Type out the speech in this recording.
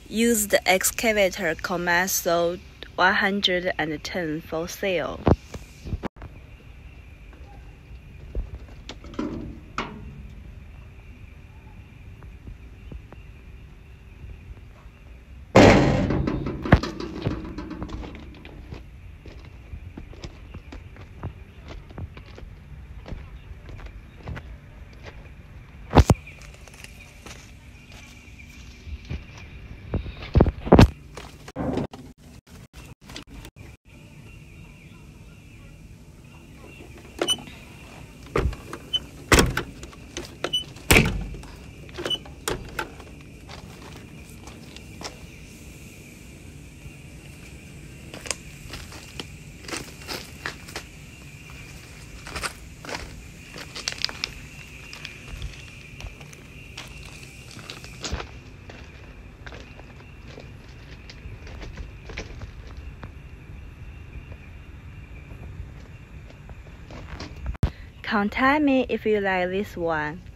Used excavator Komatsu 110 for sale. Contact me if you like this one.